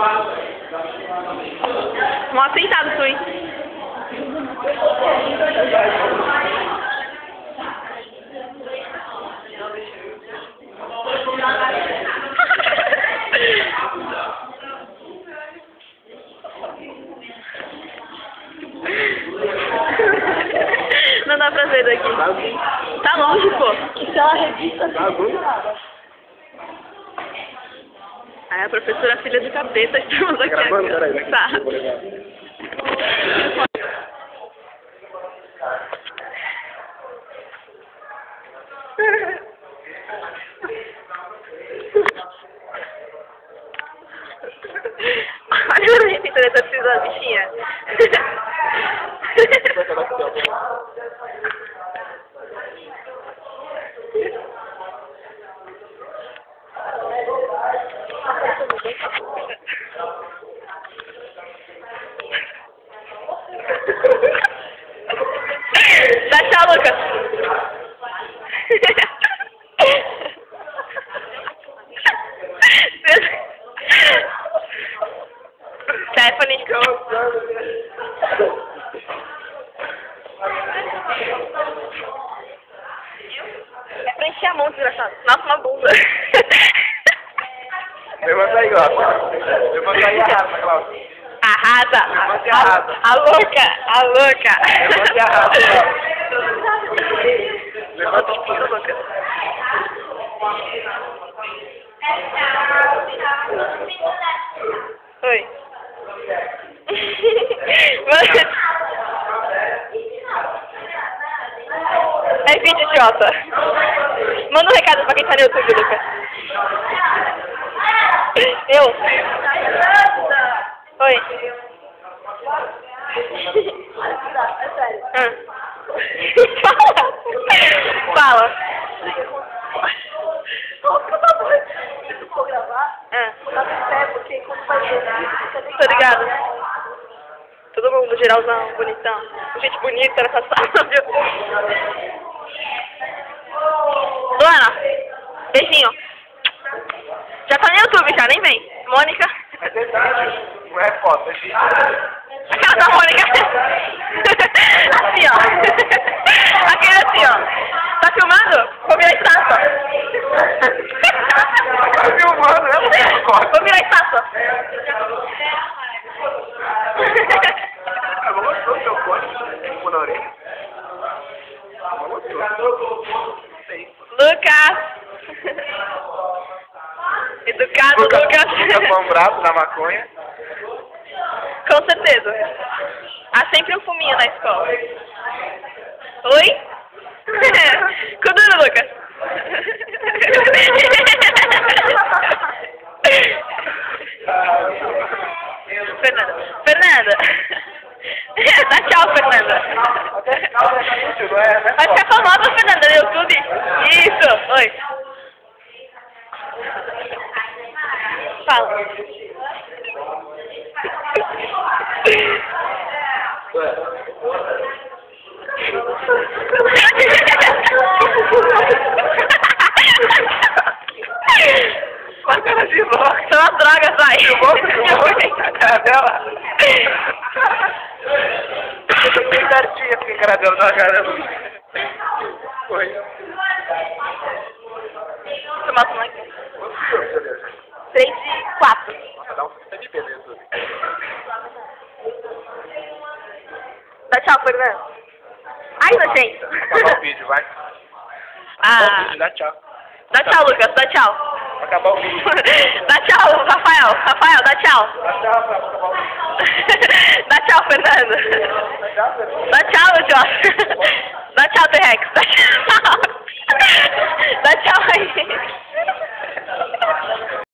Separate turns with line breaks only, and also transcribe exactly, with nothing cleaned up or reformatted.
Mó sentado, tu, hein? Não dá pra ver daqui. Tá longe, pô.
Isso é uma revista.
Aí a professora filha do capeta, estamos aqui.
Gravando, peraí.
Tá. Olha a minha pintura da precisa, bichinha. Dá tchau, Lucas. Stephanie. É pra encher a mão, desgraçado. Nossa, uma bunda.
Levanta aí, Glaucia. Levanta aí, arrasa, Glaucia.
Arrasa.
Levanta e arrasa.
A louca, a louca.
Levanta e arrasa, Glaucia.
Levanta os pintos, louca. Oi. É vídeo idiota. Manda um recado pra quem tá no YouTube, Lucas. Eu? Oi. Ah. Fala. Fala. Ah. Tô ligado. Todo mundo geralzão, bonitão. Gente bonita nessa sala, viu? Luana, beijinho. Já tá no YouTube já, nem vem. Mônica.
Mas é vídeo, não é foto, é vídeo.
A cara da Mônica. Assim, ó. Aquele assim, ó. Tá filmando? Vou virar estátua.
Tá filmando, né?
Vou virar estátua.
Ah, não gostou do seu fone? Ficou na orelha? Não gostou.
Lucas. Educado,
Lucas.
Lucas.
Lucas com um braço na maconha.
Com certeza. Há sempre um fuminho na escola. Oi? Kuduro, Lucas. Fernanda. Fernanda. Dá tchau, Fernanda. Vai ficar famosa, Fernanda, no YouTube. Isso. Oi. Fala.
Uma cara de louca.
São as drogas, vai.
Filmou, filmou. A cara dela. Bem certinha assim, a cara dela na cara. Foi.
Tomar uma aqui. Três e quatro.
Nossa, dá um filme de beleza.
Dá tchau, Fernanda. Ai, nojento.
Acabar o vídeo, vai.
Ah.
Acabar o vídeo, dá tchau.
Dá tchau, Lucas. Dá tchau.
Vai acabar o vídeo.
Dá tchau, Rafael. Rafael, dá tchau.
Dá tchau, Rafael, vai acabar o vídeo.
Dá tchau, Fernanda.
Dá tchau, Fernanda.
Dá tchau, idiota. Dá tchau, T-Rex. Dá tchau.